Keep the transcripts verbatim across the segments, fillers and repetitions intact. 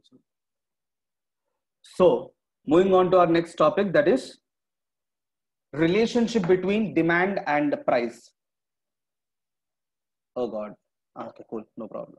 So moving on to our next topic, that is relationship between demand and price. Oh God. Okay, cool. No problem.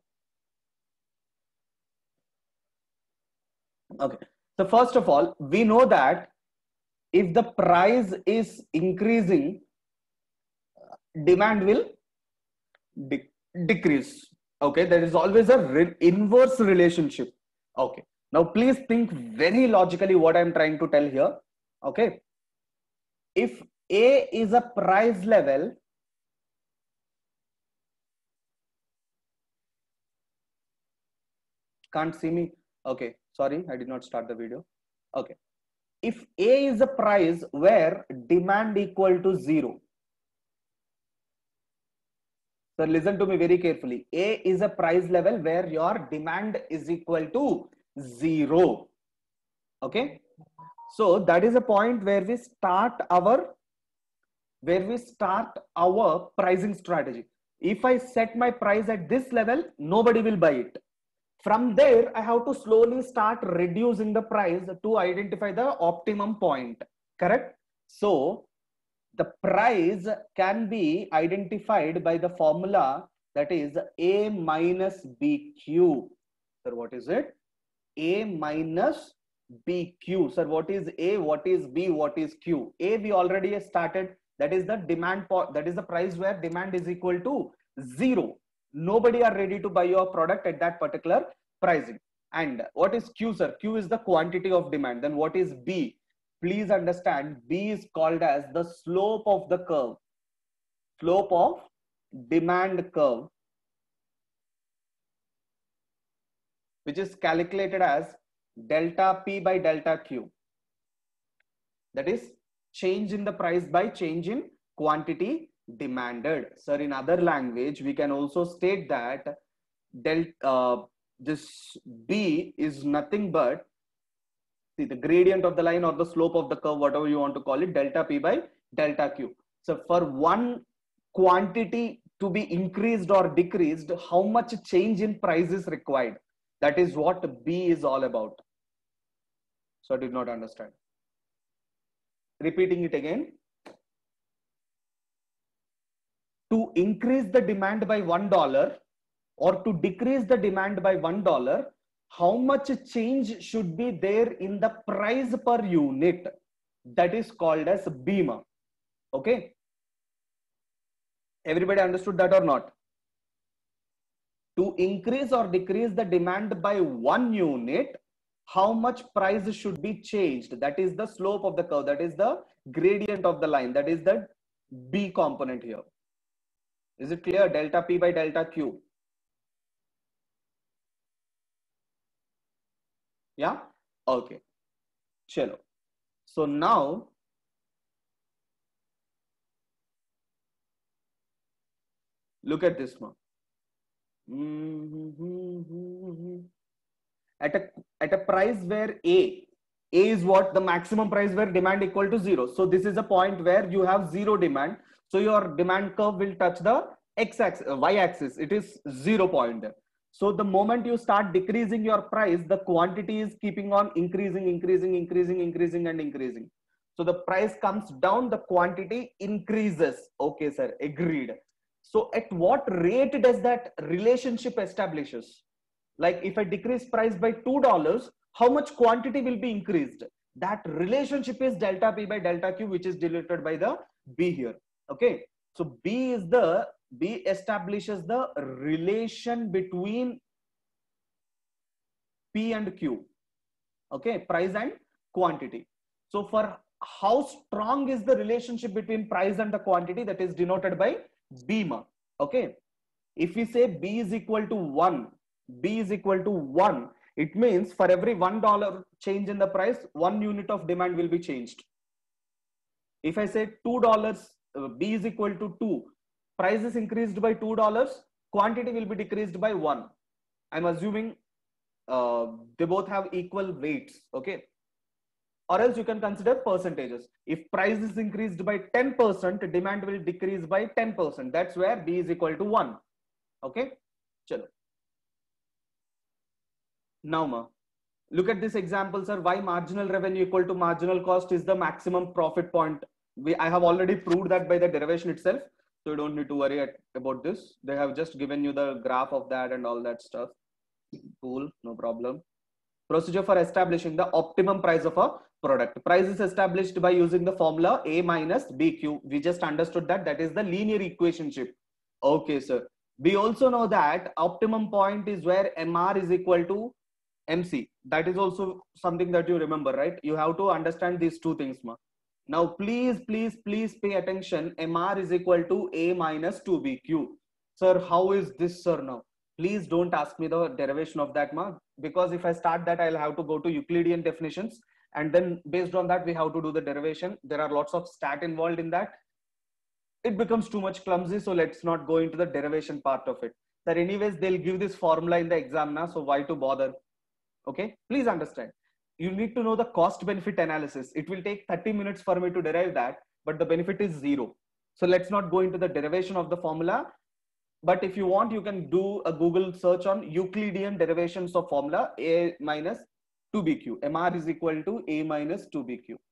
Okay. So first of all, we know that if the price is increasing, demand will de decrease. Okay. There is always a re inverse relationship. Okay. Now please think very logically what I'm trying to tell here. Okay. If A is a price level, can't see me. Okay. Sorry, I did not start the video. Okay. If A is a price where demand equal to zero. So listen to me very carefully. A is a price level where your demand is equal to zero. Okay. So that is a point where we start our where we start our pricing strategy. If I set my price at this level, nobody will buy it. From there, I have to slowly start reducing the price to identify the optimum point. Correct? So the price can be identified by the formula that is A minus B Q. Sir, what is it? A minus B Q. Sir, what is A? What is B? What is Q? A we already started. That is the demand. That is the price where demand is equal to zero. Nobody are ready to buy your product at that particular pricing. And what is Q, sir? Q is the quantity of demand. Then what is B? Please understand, B is called as the slope of the curve. Slope of demand curve, which is calculated as delta P by delta Q. That is change in the price by change in quantity demanded. Sir, in other language, we can also state that del, uh, this B is nothing but, see, the gradient of the line or the slope of the curve, whatever you want to call it, delta P by delta Q. So for one quantity to be increased or decreased, how much change in price is required? That is what B is all about. So I did not understand. Repeating it again. To increase the demand by one dollar or to decrease the demand by one dollar, how much change should be there in the price per unit? That is called as B M A. Okay. Everybody understood that or not? To increase or decrease the demand by one unit, how much price should be changed? That is the slope of the curve. That is the gradient of the line. That is the B component here. Is it clear? Delta P by delta Q. Yeah. Okay. Chalo. So now look at this one. At a at a price where A A is what? The maximum price where demand equal to zero. So this is a point where you have zero demand. So your demand curve will touch the x axis, y axis. It is zero point there. So the moment you start decreasing your price, the quantity is keeping on increasing, increasing, increasing, increasing, and increasing. So the price comes down, the quantity increases. Okay, sir, agreed. So at what rate does that relationship establishes? Like if I decrease price by two dollars, how much quantity will be increased? That relationship is delta P by delta Q, which is denoted by the B here. Okay. So B is the, B establishes the relation between P and Q. Okay. Price and quantity. So for how strong is the relationship between price and the quantity, that is denoted by B M A. Okay. If we say B is equal to one, B is equal to one, it means for every one dollar change in the price, one unit of demand will be changed. If I say two dollars, uh, B is equal to two, price is increased by two dollars, quantity will be decreased by one. I'm assuming uh, they both have equal weights. Okay. Or else you can consider percentages. If price is increased by ten percent, demand will decrease by ten percent. That's where B is equal to one. Okay. Chalo. Now, ma, Look at this example, sir. Why marginal revenue equal to marginal cost is the maximum profit point. We, I have already proved that by the derivation itself. So you don't need to worry at, about this. They have just given you the graph of that and all that stuff. Cool, no problem. Procedure for establishing the optimum price of a product. Price is established by using the formula A minus B Q. We just understood that. That is the linear equationship. Okay, sir. We also know that optimum point is where M R is equal to M C. That is also something that you remember, right? You have to understand these two things, ma. Now, please, please, please pay attention. M R is equal to A minus two B Q. Sir, how is this, sir, now? Please don't ask me the derivation of that, ma, because if I start that, I'll have to go to Euclidean definitions. And then based on that, we have to do the derivation. There are lots of stat involved in that. It becomes too much clumsy. So let's not go into the derivation part of it. Sir, anyways, they'll give this formula in the exam now. So why to bother? Okay, please understand. You need to know the cost benefit analysis. It will take thirty minutes for me to derive that, but the benefit is zero. So let's not go into the derivation of the formula. But if you want, you can do a Google search on Euclidean derivations of formula A minus two B Q. M R is equal to A minus two B Q.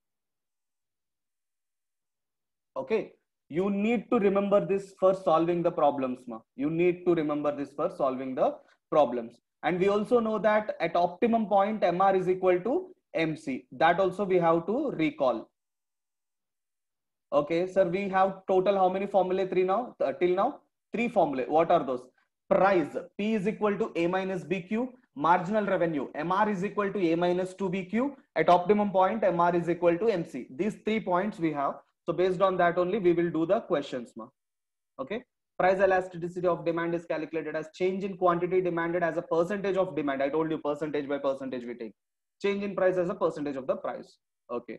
Okay. You need to remember this for solving the problems, ma. You need to remember this for solving the problems. And we also know that at optimum point, M R is equal to M C. That also we have to recall. Okay, sir, we have total how many formulae three now? Uh, till now? Three formulae. What are those? Price, P is equal to A minus B Q. Marginal revenue, M R is equal to A minus two B Q. At optimum point, M R is equal to M C. These three points we have. So based on that only, we will do the questions, ma. Okay. Price elasticity of demand is calculated as change in quantity demanded as a percentage of demand. I told you percentage by percentage we take. Change in price as a percentage of the price. Okay.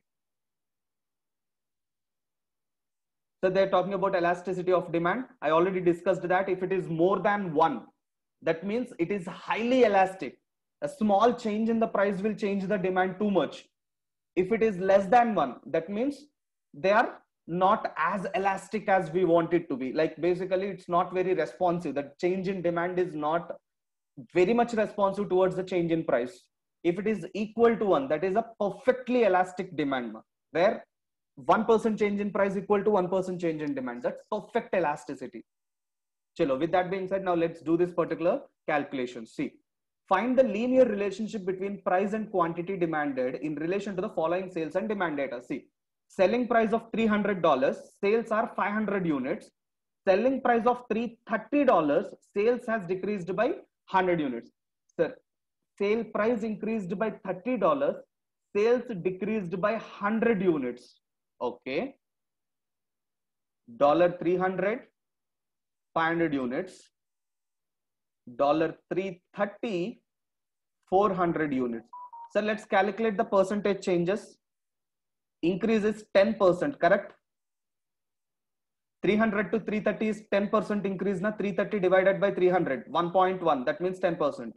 So they're talking about elasticity of demand. I already discussed that. If it is more than one, that means it is highly elastic. A small change in the price will change the demand too much. If it is less than one, that means they are not as elastic as we want it to be. Like basically, it's not very responsive. The change in demand is not very much responsive towards the change in price. If it is equal to one, that is a perfectly elastic demand, where one percent change in price equal to one percent change in demand. That's perfect elasticity. Chalo, with that being said, now let's do this particular calculation. See, find the linear relationship between price and quantity demanded in relation to the following sales and demand data. See, selling price of three hundred dollars, sales are five hundred units. Selling price of three hundred thirty dollars, sales has decreased by one hundred units. Sir, sale price increased by thirty dollars, sales decreased by one hundred units. Okay. Dollar three hundred, five hundred units. Dollar three thirty, four hundred units. So let's calculate the percentage changes. Increase is ten percent, correct? three hundred to three thirty is ten percent increase. Na? three thirty divided by three hundred, one point one. That means ten percent.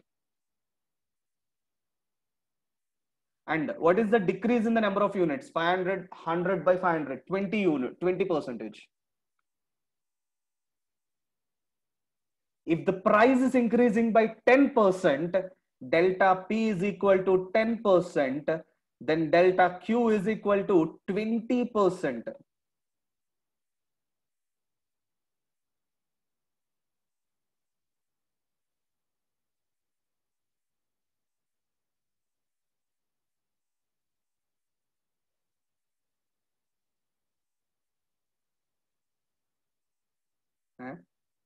And what is the decrease in the number of units? five hundred, one hundred by five hundred, twenty unit, twenty percentage. If the price is increasing by ten percent, delta P is equal to ten percent, then delta Q is equal to twenty percent. Huh?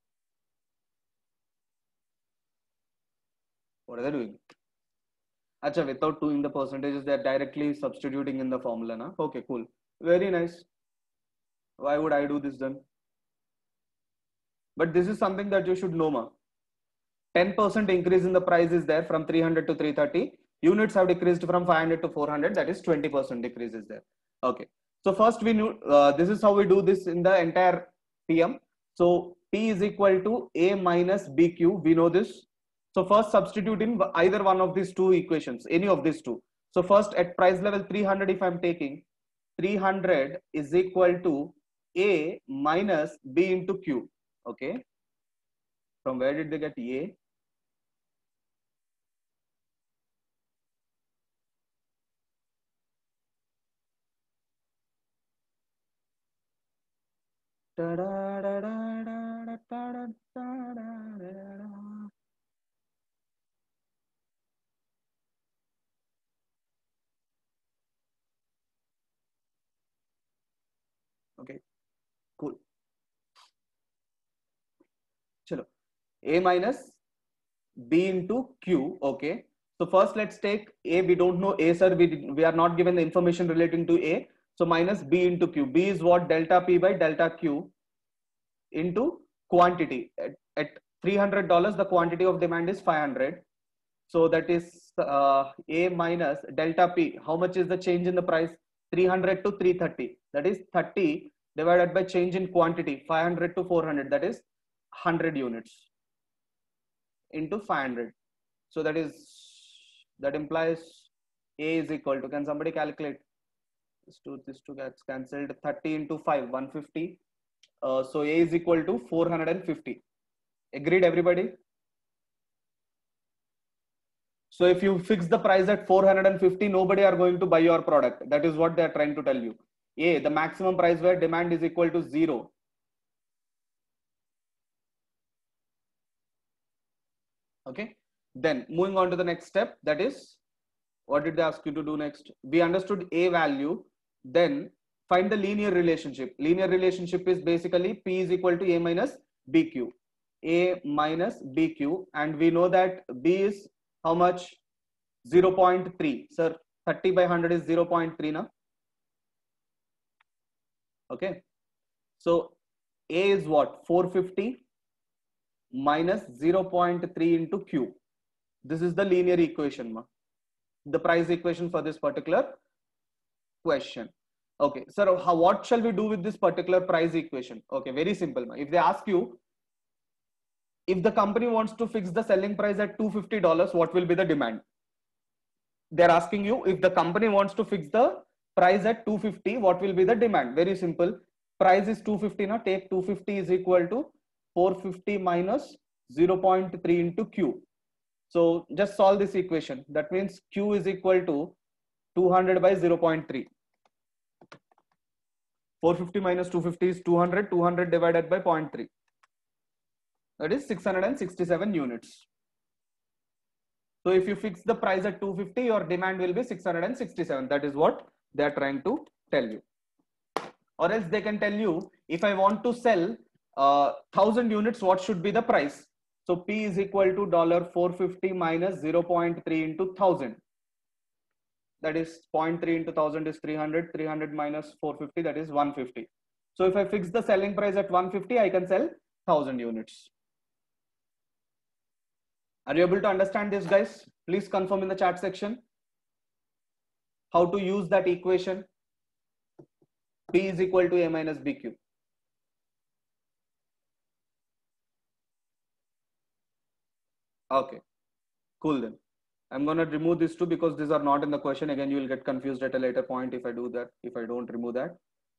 What are they doing? Achha, without doing the percentages, they are directly substituting in the formula. Na? Okay, cool. Very nice. Why would I do this then? But this is something that you should know, ma. ten percent increase in the price is there from three hundred to three thirty. Units have decreased from five hundred to four hundred. That is twenty percent decrease is there. Okay. So first we knew, uh, this is how we do this in the entire P M. So P is equal to A minus B Q. We know this. So first substitute in either one of these two equations, any of these two. So first at price level three hundred, if I'm taking, three hundred is equal to A minus B into Q. Okay. From where did they get A? Okay, cool. Chalo. A minus B into Q. Okay. So first let's take A. We don't know A, sir. We, we are not given the information relating to A. So minus B into Q. B is what? Delta P by delta Q into quantity. At, at three hundred dollars, the quantity of demand is five hundred. So that is uh, A minus delta P. How much is the change in the price? three hundred to three thirty. That is thirty divided by change in quantity. five hundred to four hundred. That is one hundred units into five hundred. So that is, that implies A is equal to, can somebody calculate? This two, this two gets cancelled. thirty into five, one hundred fifty. Uh, so A is equal to four hundred fifty. Agreed, everybody? So if you fix the price at four hundred fifty, nobody are going to buy your product. That is what they are trying to tell you. A, the maximum price where demand is equal to zero. Okay. Then moving on to the next step, that is, what did they ask you to do next? We understood A value. Then find the linear relationship. Linear relationship is basically P is equal to A minus B Q. A minus B Q. And we know that B is how much? zero point three. Sir, thirty by one hundred is zero point three now. Okay. So A is what? four hundred fifty minus zero point three into Q. This is the linear equation, ma. The price equation for this particular question. Okay, sir, how, what shall we do with this particular price equation? Okay, very simple, ma. If they ask you, if the company wants to fix the selling price at two hundred fifty dollars, what will be the demand? They're asking you, if the company wants to fix the price at two hundred fifty, what will be the demand? Very simple. Price is two hundred fifty now. Take two hundred fifty is equal to four hundred fifty minus zero point three into Q. So just solve this equation. That means Q is equal to two hundred by zero point three. four hundred fifty minus two hundred fifty is two hundred. two hundred divided by zero point three. That is six hundred sixty-seven units. So if you fix the price at two hundred fifty, your demand will be six hundred sixty-seven. That is what they are trying to tell you. Or else they can tell you, if I want to sell uh, one thousand units, what should be the price? So P is equal to four hundred fifty minus zero point three into one thousand. That is zero point three into one thousand is three hundred. three hundred minus four hundred fifty, that is one hundred fifty. So if I fix the selling price at one hundred fifty, I can sell one thousand units. Are you able to understand this, guys? Please confirm in the chat section how to use that equation. P is equal to A minus B Q. Okay, cool then. I'm going to remove these two because these are not in the question. Again, you will get confused at a later point if I do that, if I don't remove that.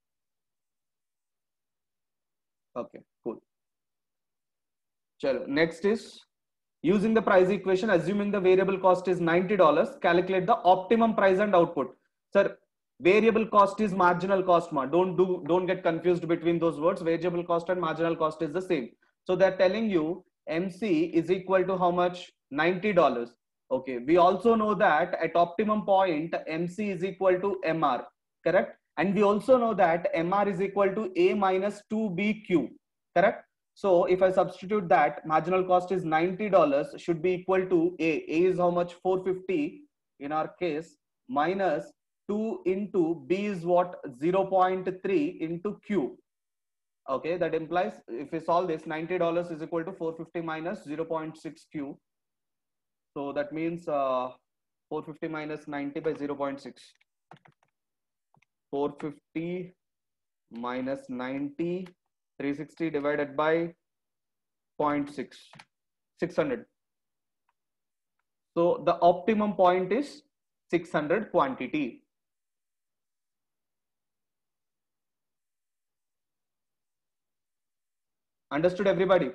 Okay, cool. Chalo. Next is, using the price equation, assuming the variable cost is ninety dollars, calculate the optimum price and output. Sir, variable cost is marginal cost, ma. Don't do, don't get confused between those words. Variable cost and marginal cost is the same. So they're telling you M C is equal to how much? ninety dollars. Okay. We also know that at optimum point, M C is equal to M R, correct? And we also know that M R is equal to A minus two B Q, correct? So if I substitute that, marginal cost is ninety dollars, should be equal to A. A is how much? four hundred fifty in our case, minus two into B is what? zero point three into Q. Okay, that implies, if we solve this, ninety dollars is equal to four hundred fifty minus zero point six Q. So that means uh, four hundred fifty minus ninety by zero point six. four hundred fifty minus ninety, three hundred sixty divided by zero point six, six hundred. So the optimum point is six hundred quantity. Understood, everybody?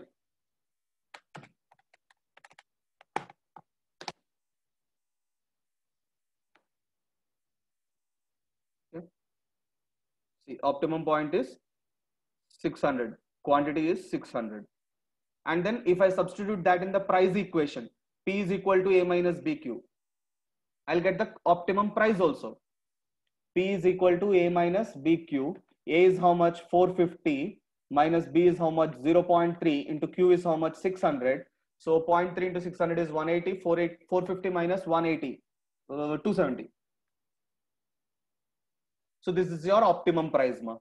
Okay. See, optimum point is six hundred. Quantity is six hundred. And then if I substitute that in the price equation, P is equal to A minus B Q, I'll get the optimum price also. P is equal to A minus B Q. A is how much? four fifty minus B is how much? zero point three into Q is how much? six hundred. So zero point three into six hundred is one eighty. four fifty minus one eighty, uh, two seventy. So this is your optimum price, ma.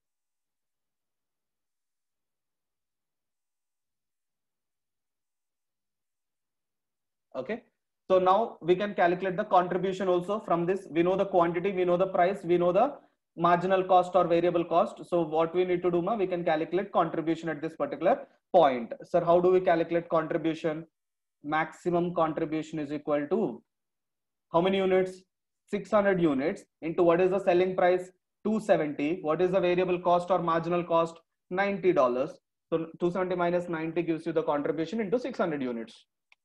Okay. So now we can calculate the contribution also from this. We know the quantity, we know the price, we know the marginal cost or variable cost. So what we need to do, ma, we can calculate contribution at this particular point. Sir, how do we calculate contribution? Maximum contribution is equal to how many units? six hundred units into what is the selling price? two seventy. What is the variable cost or marginal cost? ninety dollars. So two seventy minus ninety gives you the contribution into six hundred units.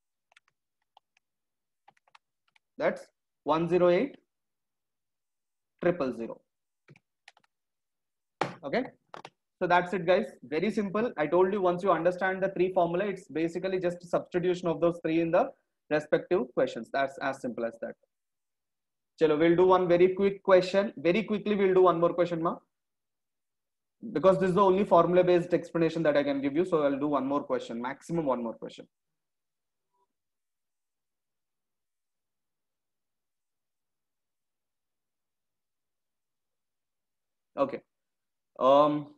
That's one zero eight triple zero. Okay. So that's it, guys. Very simple. I told you, once you understand the three formula, it's basically just substitution of those three in the respective questions. That's as simple as that. Chalo, we'll do one very quick question. Very quickly, we'll do one more question, ma. Because this is the only formula based explanation that I can give you. So I'll do one more question, maximum one more question. Okay. Um,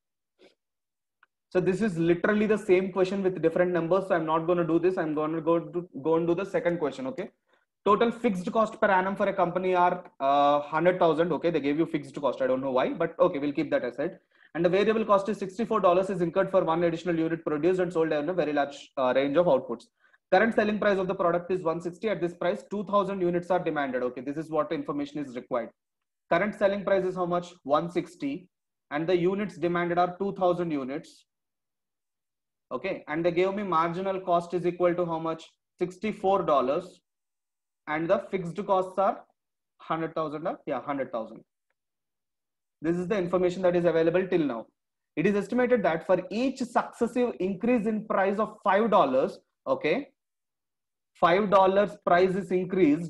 so this is literally the same question with different numbers. So I'm not going to do this. I'm going to go to go and do the second question. Okay. Total fixed cost per annum for a company are uh, one hundred thousand. Okay. They gave you fixed cost. I don't know why, but okay, we'll keep that aside. And the variable cost is sixty-four dollars is incurred for one additional unit produced and sold in a very large uh, range of outputs. Current selling price of the product is one hundred sixty. At this price, two thousand units are demanded. Okay. This is what information is required. Current selling price is how much? one hundred sixty. And the units demanded are two thousand units. Okay. And they gave me marginal cost is equal to how much? sixty-four dollars. And the fixed costs are one hundred thousand. Yeah, one hundred thousand. This is the information that is available till now. It is estimated that for each successive increase in price of five dollars, okay, five dollars price is increased,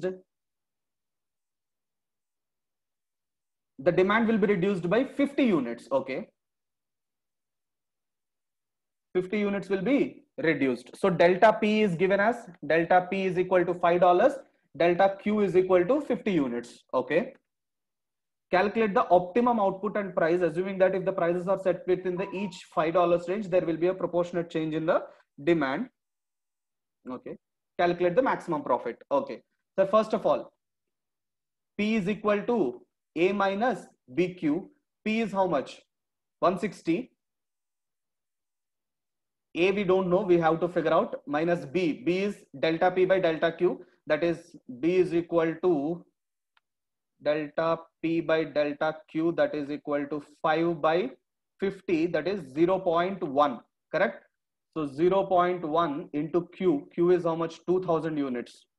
the demand will be reduced by fifty units. Okay. fifty units will be reduced. So delta P is given as delta P is equal to five dollars. Delta Q is equal to fifty units. Okay. Calculate the optimum output and price, assuming that if the prices are set within the each five dollars range, there will be a proportionate change in the demand. Okay. Calculate the maximum profit. Okay. So first of all, P is equal to A minus B Q. P is how much? one hundred sixty. A we don't know, we have to figure out. Minus B. B is delta P by delta Q. That is B is equal to delta P by delta Q, that is equal to five by fifty, that is zero point one. Correct? So zero point one into Q. Q is how much? two thousand units.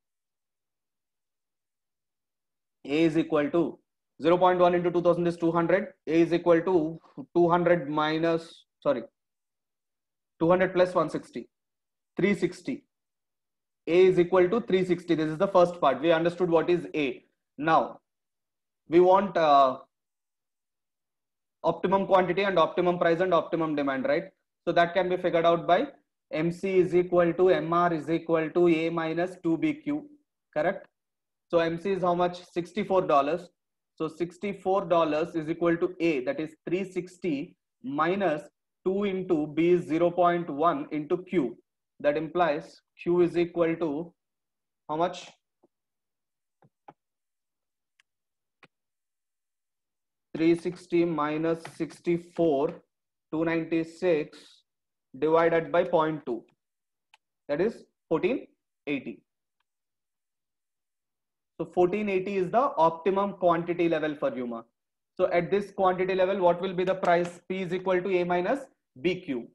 A is equal to zero point one into two thousand is two hundred. A is equal to two hundred minus, sorry, two hundred plus one hundred sixty, three hundred sixty. A is equal to three hundred sixty. This is the first part. We understood what is A. Now, we want uh, optimum quantity and optimum price and optimum demand, right? So that can be figured out by M C is equal to M R is equal to A minus two B Q. Correct? So M C is how much? sixty-four dollars. So sixty-four dollars is equal to A, that is three hundred sixty minus two into B is zero point one into Q. That implies Q is equal to how much? three hundred sixty minus sixty-four, two hundred ninety-six divided by zero point two. That is fourteen eighty. So fourteen eighty is the optimum quantity level for U M A. So at this quantity level, what will be the price? P is equal to A minus B Q.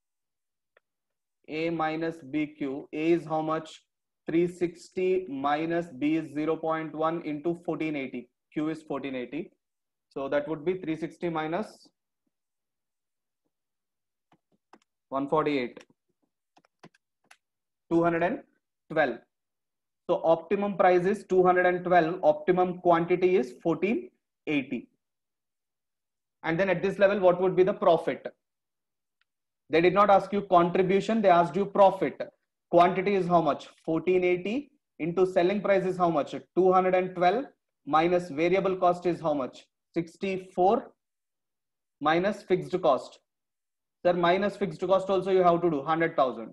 A minus B Q. A is how much? three hundred sixty minus B is zero point one into fourteen eighty. Q is fourteen eighty. So that would be three hundred sixty minus one forty-eight, two hundred twelve. So optimum price is two hundred twelve, optimum quantity is fourteen eighty. And then at this level, what would be the profit? They did not ask you contribution, they asked you profit. Quantity is how much? fourteen eighty into selling price is how much? two hundred twelve minus variable cost is how much? sixty-four minus fixed cost. Sir, minus fixed cost also you have to do one hundred thousand.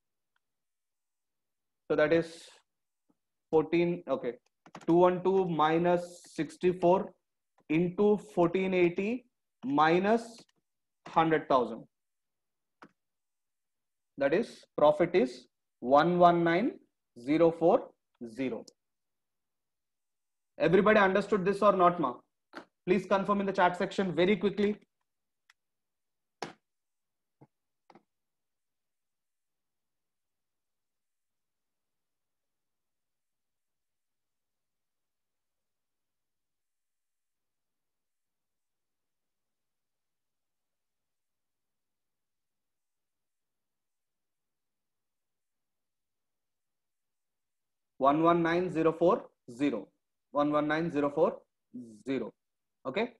So that is fourteen, okay. two hundred twelve minus sixty-four into fourteen eighty minus one hundred thousand. That is profit is one one nine zero four zero. Everybody understood this or not, ma? Please confirm in the chat section very quickly. one one nine zero four zero. one one nine zero four zero. Okay.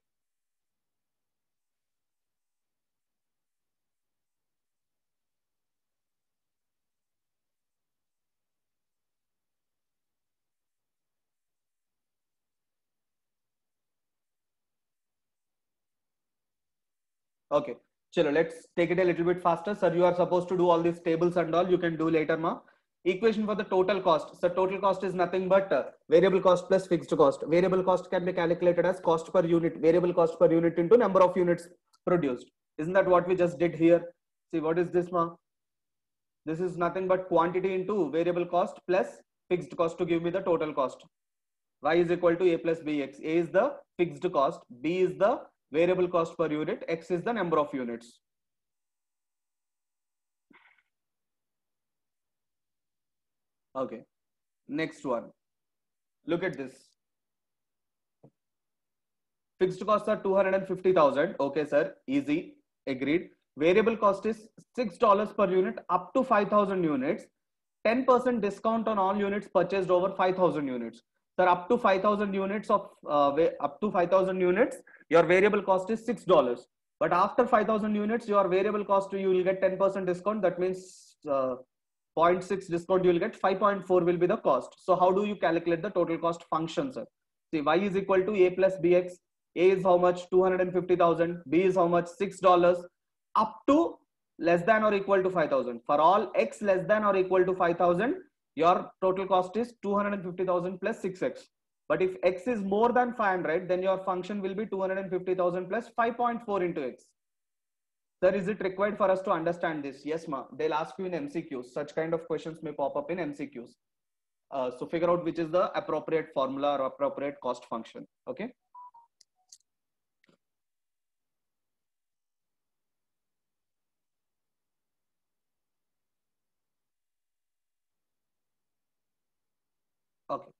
Okay. Chalo, let's take it a little bit faster. Sir, you are supposed to do all these tables and all. You can do later, ma. Equation for the total cost. So total cost is nothing but uh, variable cost plus fixed cost. Variable cost can be calculated as cost per unit. Variable cost per unit into number of units produced. Isn't that what we just did here? See, what is this, ma? This is nothing but quantity into variable cost plus fixed cost to give me the total cost. Y is equal to A plus B X. A is the fixed cost. B is the variable cost per unit. X is the number of units. Okay. Next one. Look at this. Fixed costs are two hundred fifty thousand. Okay, sir. Easy. Agreed. Variable cost is six dollars per unit up to five thousand units. ten percent discount on all units purchased over five thousand units. Sir, up to five thousand units of uh, up to five thousand units, your variable cost is six dollars. But after five thousand units, your variable cost, you will get ten percent discount. That means uh, zero point six discount, you will get five point four will be the cost. So how do you calculate the total cost function, sir? See, Y is equal to A plus B X. A is how much? two hundred fifty thousand. B is how much? six dollars. Up to less than or equal to five thousand. For all X less than or equal to five thousand, your total cost is two hundred fifty thousand plus six X. But if X is more than five hundred, then your function will be two hundred fifty thousand plus five point four into X. Sir, is it required for us to understand this? Yes, ma. They'll ask you in M C Qs. Such kind of questions may pop up in M C Qs. Uh, so figure out which is the appropriate formula or appropriate cost function. Okay. Okay.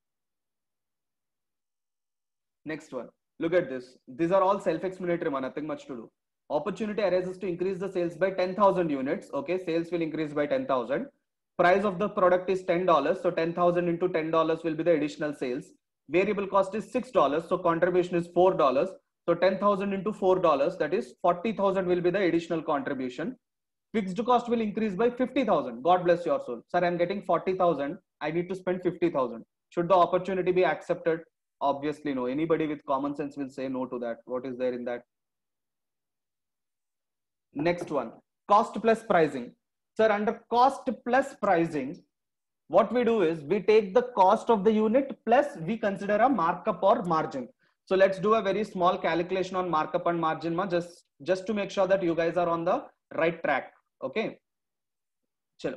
Next one. Look at this. These are all self-explanatory, nothing much to do. Opportunity arises to increase the sales by ten thousand units. Okay, sales will increase by ten thousand. Price of the product is ten dollars. So ten thousand into ten dollars will be the additional sales. Variable cost is six dollars. So contribution is four dollars. So ten thousand into four dollars, that is forty thousand will be the additional contribution. Fixed cost will increase by fifty thousand. God bless your soul. Sir, I'm getting forty thousand. I need to spend fifty thousand. Should the opportunity be accepted? Obviously no. Anybody with common sense will say no to that. What is there in that? Next one, cost plus pricing. Sir, under cost plus pricing, what we do is we take the cost of the unit plus we consider a markup or margin. So let's do a very small calculation on markup and margin, ma, just, just to make sure that you guys are on the right track. Okay. Chalo.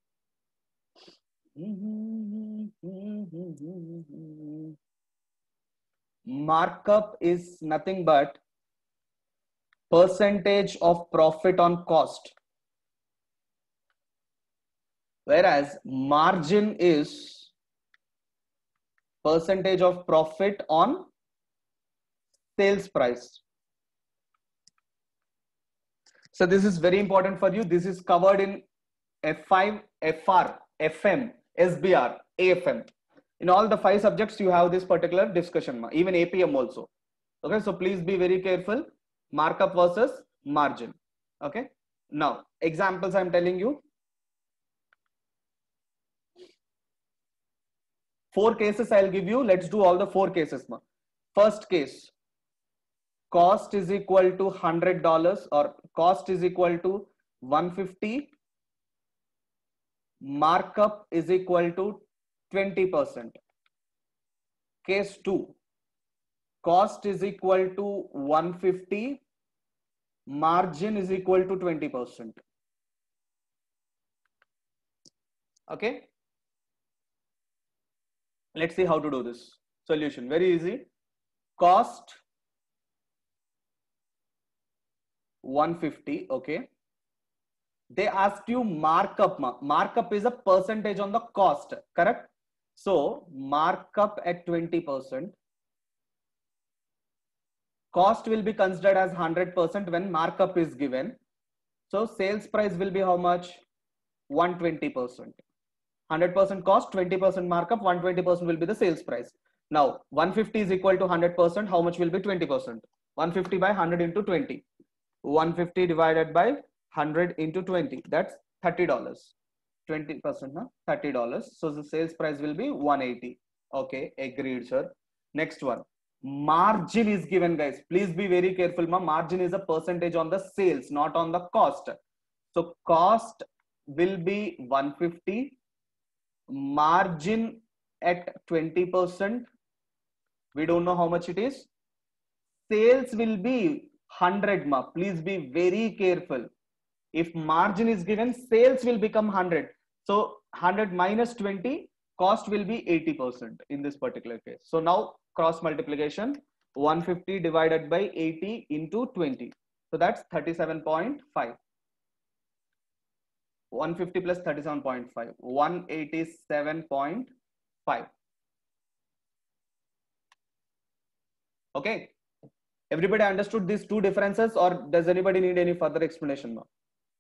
Markup is nothing but percentage of profit on cost, whereas margin is percentage of profit on sales price. So this is very important for you. This is covered in F five, F R, F M, S B R, A F M. In all the five subjects, you have this particular discussion, even A P M also. Okay, so please be very careful. Markup versus margin. Okay, now examples I'm telling you. Four cases I'll give you. Let's do all the four cases. First case, cost is equal to one hundred dollars or cost is equal to one hundred fifty. Markup is equal to twenty percent. Case two, cost is equal to one hundred fifty. Margin is equal to twenty percent. Okay. Let's see how to do this. Solution, very easy. Cost one hundred fifty. Okay. They asked you markup. Markup is a percentage on the cost, correct? So markup at twenty percent. Cost will be considered as one hundred percent when markup is given. So sales price will be how much? one hundred twenty percent. one hundred percent cost, twenty percent markup, one hundred twenty percent will be the sales price. Now one hundred fifty is equal to one hundred percent. How much will be twenty percent? one hundred fifty by one hundred into twenty. one hundred fifty divided by one hundred into twenty. That's thirty dollars. twenty percent, na? thirty dollars. So the sales price will be one hundred eighty. Okay, agreed, sir. Next one. Margin is given, guys. Please be very careful. Ma. Margin is a percentage on the sales, not on the cost. So cost will be one hundred fifty. Margin at twenty percent. We don't know how much it is. Sales will be one hundred. Ma. Please be very careful. If margin is given, sales will become one hundred. So one hundred minus twenty, cost will be eighty percent in this particular case. So now cross multiplication, one hundred fifty divided by eighty into twenty. So that's thirty-seven point five. one hundred fifty plus thirty-seven point five, one hundred eighty-seven point five. Okay. Everybody understood these two differences, or does anybody need any further explanation now?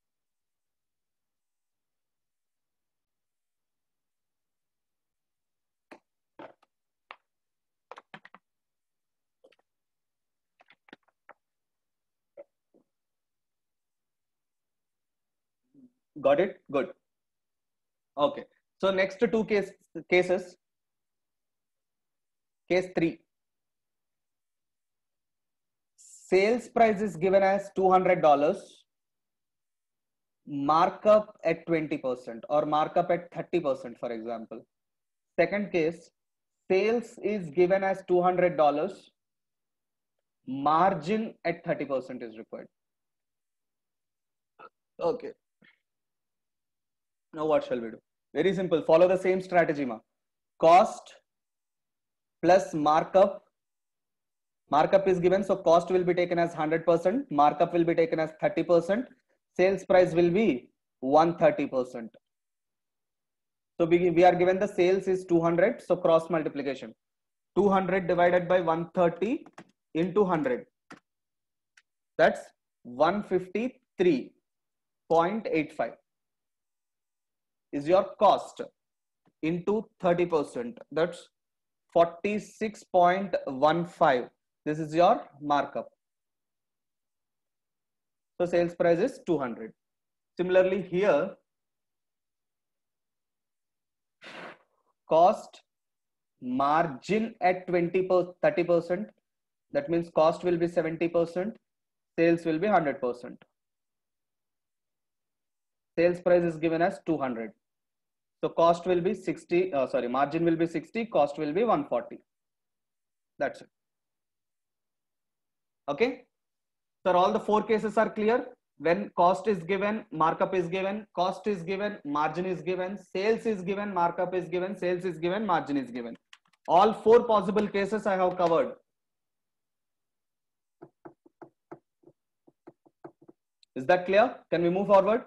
Got it? Good. Okay. So next two case, cases. Case three. Sales price is given as two hundred dollars. Markup at twenty percent or markup at thirty percent, for example. Second case, sales is given as two hundred dollars. Margin at thirty percent is required. Okay. Now what shall we do? Very simple. Follow the same strategy, ma. Cost plus markup. Markup is given, so cost will be taken as one hundred percent. Markup will be taken as thirty percent. Sales price will be one hundred thirty percent. So we, we are given the sales is two hundred. So cross multiplication. two hundred divided by one hundred thirty into one hundred. That's one hundred fifty-three point eight five. Is your cost into thirty percent. That's forty-six point one five. This is your markup. So sales price is two hundred. Similarly here, cost, margin at twenty per thirty percent. That means cost will be seventy percent. Sales will be one hundred percent. Sales price is given as two hundred. So cost will be sixty, uh, sorry, margin will be sixty, cost will be one hundred forty. That's it. Okay. So all the four cases are clear. When cost is given, markup is given, cost is given, margin is given, sales is given, markup is given, sales is given, margin is given. All four possible cases I have covered. Is that clear? Can we move forward?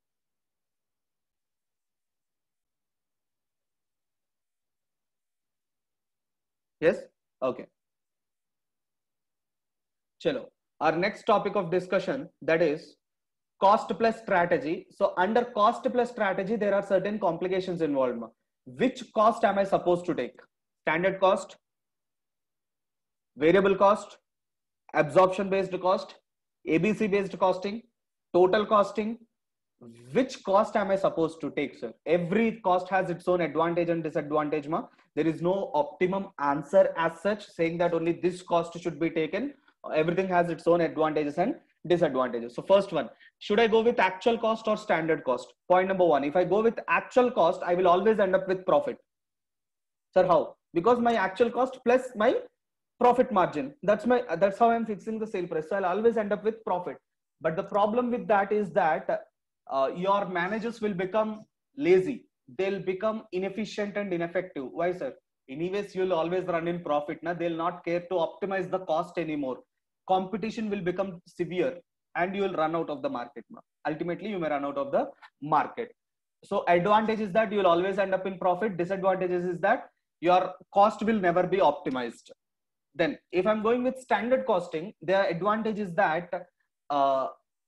Yes? Okay. Chalo. Our next topic of discussion, that is cost plus strategy. So under cost plus strategy, there are certain complications involved. Which cost am I supposed to take? Standard cost, variable cost, absorption based cost, A B C based costing, total costing. Which cost am I supposed to take, sir? Every cost has its own advantage and disadvantage. Ma. There is no optimum answer as such saying that only this cost should be taken. Everything has its own advantages and disadvantages. So first one, should I go with actual cost or standard cost? Point number one, if I go with actual cost, I will always end up with profit. Sir, how? Because my actual cost plus my profit margin. That's my, that's how I'm fixing the sale price. So I'll always end up with profit. But the problem with that is that uh, your managers will become lazy. They'll become inefficient and ineffective. Why, sir? Anyways, you'll always run in profit. Na? They'll not care to optimize the cost anymore. Competition will become severe and you will run out of the market. Na? Ultimately, you may run out of the market. So advantage is that you will always end up in profit. Disadvantages is that your cost will never be optimized. Then if I'm going with standard costing, the advantage is that uh,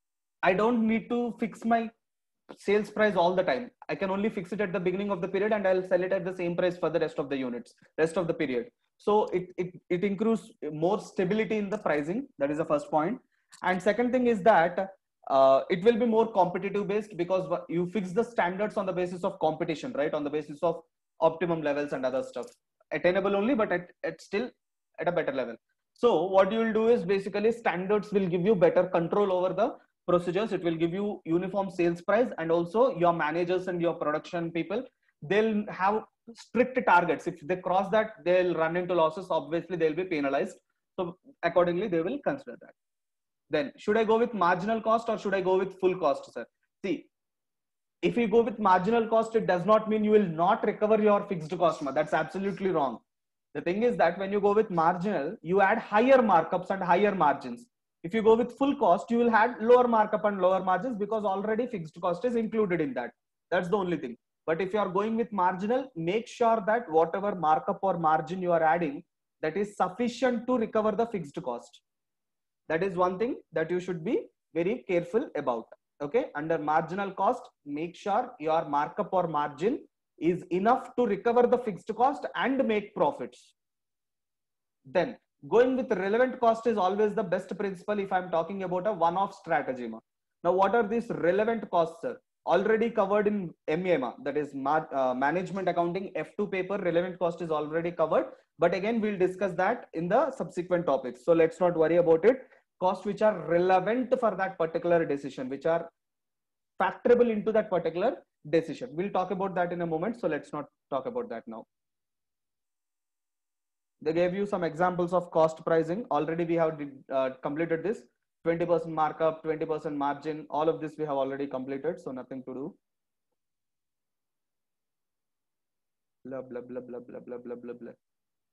I don't need to fix my sales price all the time. I can only fix it at the beginning of the period and I'll sell it at the same price for the rest of the units, rest of the period. So it, it, it increases more stability in the pricing. That is the first point. And second thing is that uh, it will be more competitive based because you fix the standards on the basis of competition, right? On the basis of optimum levels and other stuff. Attainable only, but at, at still at a better level. So what you will do is basically standards will give you better control over the procedures. It will give you uniform sales price, and also your managers and your production people, they'll have strict targets. If they cross that, they'll run into losses. Obviously they'll be penalized. So accordingly, they will consider that. Then should I go with marginal cost or should I go with full cost, sir? See, if you go with marginal cost, it does not mean you will not recover your fixed cost. That's absolutely wrong. The thing is that when you go with marginal, you add higher markups and higher margins. If you go with full cost, you will have lower markup and lower margins because already fixed cost is included in that. That's the only thing. But if you are going with marginal, make sure that whatever markup or margin you are adding, that is sufficient to recover the fixed cost. That is one thing that you should be very careful about. Okay, under marginal cost, make sure your markup or margin is enough to recover the fixed cost and make profits. Then going with relevant cost is always the best principle if I'm talking about a one-off strategy. Now, what are these relevant costs, sir? Already covered in M A M, that is uh, management accounting F two paper. Relevant cost is already covered, but again we'll discuss that in the subsequent topics. So let's not worry about it. Costs which are relevant for that particular decision, which are factorable into that particular decision. We'll talk about that in a moment. So let's not talk about that now. They gave you some examples of cost pricing. Already we have uh, completed this. twenty percent markup, twenty percent margin. All of this we have already completed. So nothing to do. Blah, blah, blah, blah, blah, blah, blah, blah, blah.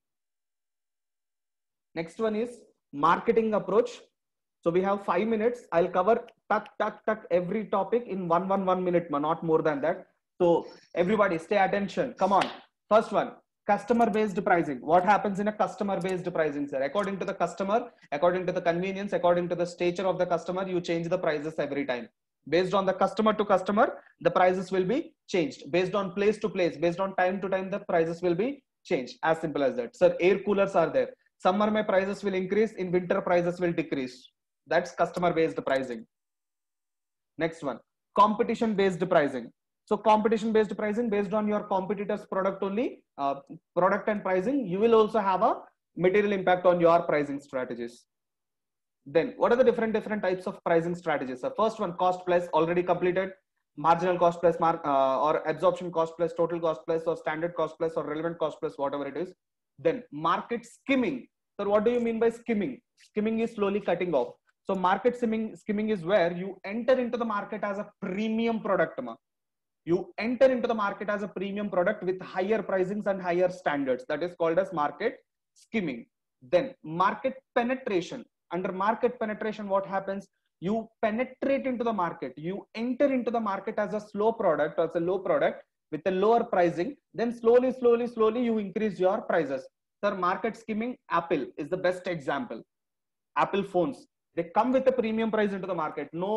Next one is marketing approach. So we have five minutes. I'll cover tuck, tuck, tuck every topic in one, one, one minute, not more than that. So everybody stay attention. Come on. First one, customer-based pricing. What happens in a customer-based pricing, sir? According to the customer, according to the convenience, according to the stature of the customer, you change the prices every time. Based on the customer to customer, the prices will be changed. Based on place to place, based on time to time, the prices will be changed. As simple as that. Sir, air coolers are there. Summer mein prices will increase, in winter prices will decrease. That's customer based pricing. Next one, competition based pricing. So competition based pricing, based on your competitors product only, uh, product and pricing, you will also have a material impact on your pricing strategies. Then what are the different different types of pricing strategies? So first one, cost plus, already completed. Marginal cost plus, mark, uh, or absorption cost plus, total cost plus, or standard cost plus, or relevant cost plus, whatever it is. Then market skimming. So what do you mean by skimming? Skimming is slowly cutting off. So market skimming, skimming is where you enter into the market as a premium product. Ma. You enter into the market as a premium product with higher pricings and higher standards. That is called as market skimming. Then market penetration. Under market penetration, what happens? You penetrate into the market. You enter into the market as a slow product or as a low product with a lower pricing. Then slowly, slowly, slowly you increase your prices. Sir, market skimming, Apple is the best example. Apple phones. They come with a premium price into the market. No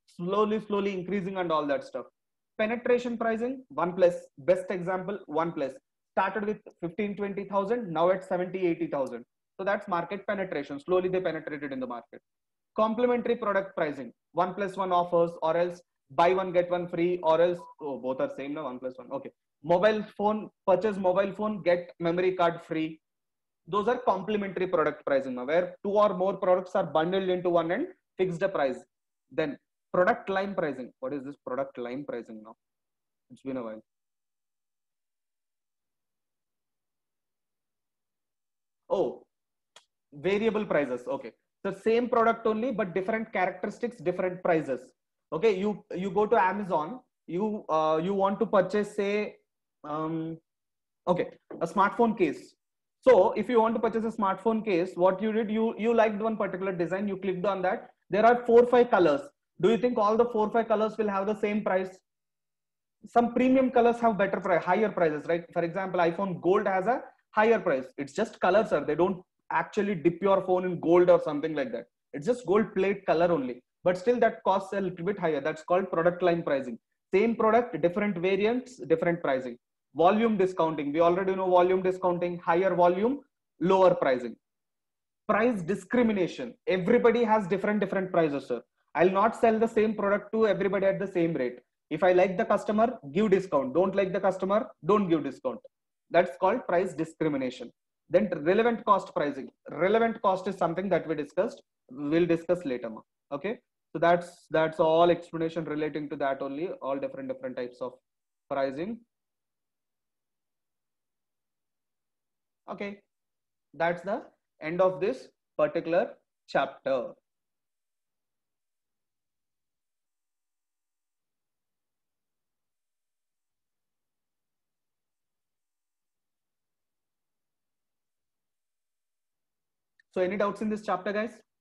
slowly slowly increasing and all that stuff. Penetration pricing, OnePlus, best example, OnePlus started with fifteen twenty thousand, now at seventy eighty thousand. So that's market penetration. Slowly they penetrated in the market. Complementary product pricing, one plus one offers, or else buy one get one free, or else, oh, both are same now, one plus one. Okay. Mobile phone, purchase mobile phone, get memory card free. Those are complementary product pricing now, where two or more products are bundled into one and fixed a price. Then product line pricing. What is this product line pricing now? It's been a while. Oh, variable prices. Okay. So same product only, but different characteristics, different prices. Okay. You you go to Amazon. You uh, you want to purchase, say, um, okay, a smartphone case. So if you want to purchase a smartphone case, what you did, you you liked one particular design, you clicked on that. There are four five colors. Do you think all the four five colors will have the same price? Some premium colors have better price, higher prices, right? For example, iPhone Gold has a higher price. It's just color, sir. They don't actually dip your phone in gold or something like that. It's just gold plate color only, but still that costs a little bit higher. That's called product line pricing. Same product, different variants, different pricing. Volume discounting, we already know volume discounting. Higher volume, lower pricing. Price discrimination, everybody has different different prices, sir. I'll not sell the same product to everybody at the same rate. If I like the customer, give discount. Don't like the customer, don't give discount. That's called price discrimination. Then relevant cost pricing. Relevant cost is something that we discussed, we'll discuss later. Okay, so that's that's all explanation relating to that only, all different different types of pricing. Okay, that's the end of this particular chapter. So any doubts in this chapter, guys?